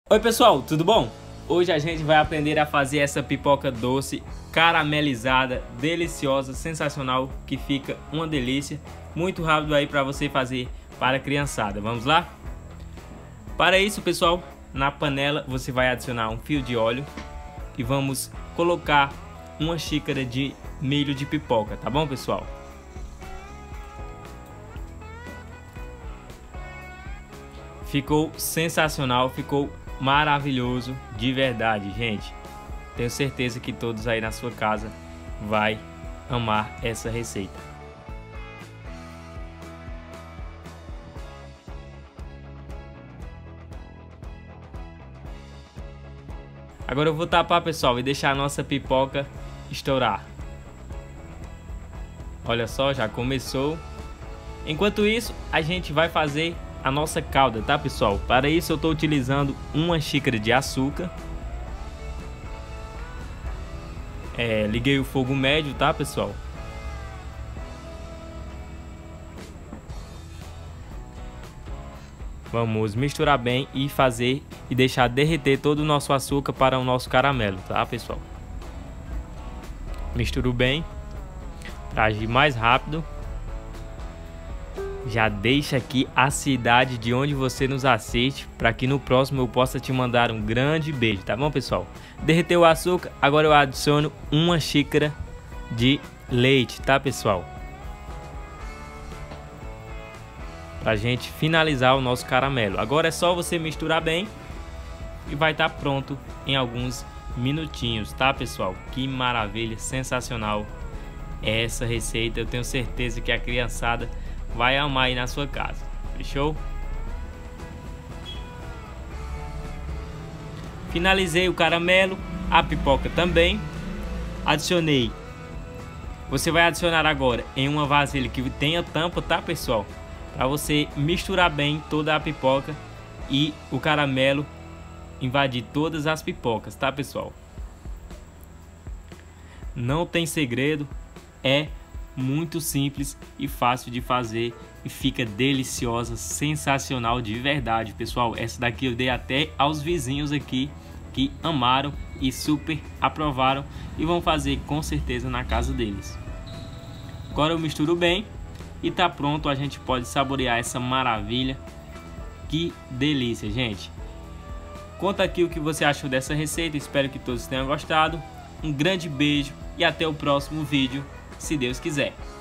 Oi pessoal, tudo bom? Hoje a gente vai aprender a fazer essa pipoca doce, caramelizada, deliciosa, sensacional, que fica uma delícia. Muito rápido aí para você fazer para a criançada. Vamos lá? Para isso, pessoal, na panela você vai adicionar um fio de óleo e vamos colocar uma xícara de milho de pipoca, tá bom, pessoal? Ficou sensacional, ficou maravilhoso, de verdade, gente. Tenho certeza que todos aí na sua casa vai amar essa receita. Agora eu vou tapar, pessoal, e deixar a nossa pipoca estourar. Olha só, já começou. Enquanto isso, a gente vai fazer a nossa calda, tá, pessoal? Para isso eu estou utilizando uma xícara de açúcar. Liguei o fogo médio, tá, pessoal? Vamos misturar bem e fazer e deixar derreter todo o nosso açúcar para o nosso caramelo, tá, pessoal? Misturo bem para agir mais rápido. Já deixa aqui a cidade de onde você nos assiste, para que no próximo eu possa te mandar um grande beijo, tá bom, pessoal? Derreteu o açúcar, agora eu adiciono uma xícara de leite, tá, pessoal? Pra gente finalizar o nosso caramelo. Agora é só você misturar bem e vai estar pronto em alguns minutinhos, tá, pessoal? Que maravilha, sensacional é essa receita. Eu tenho certeza que a criançada vai amar aí na sua casa, fechou? Finalizei o caramelo, a pipoca também. Adicionei. Você vai adicionar agora em uma vasilha que tenha tampa, tá, pessoal? Para você misturar bem toda a pipoca e o caramelo invadir todas as pipocas, tá, pessoal? Não tem segredo, é muito simples e fácil de fazer e fica deliciosa, sensacional de verdade, pessoal. Essa daqui eu dei até aos vizinhos aqui que amaram e super aprovaram e vão fazer com certeza na casa deles. Agora eu misturo bem e tá pronto, a gente pode saborear essa maravilha. Que delícia, gente. Conta aqui o que você achou dessa receita, espero que todos tenham gostado. Um grande beijo e até o próximo vídeo, se Deus quiser.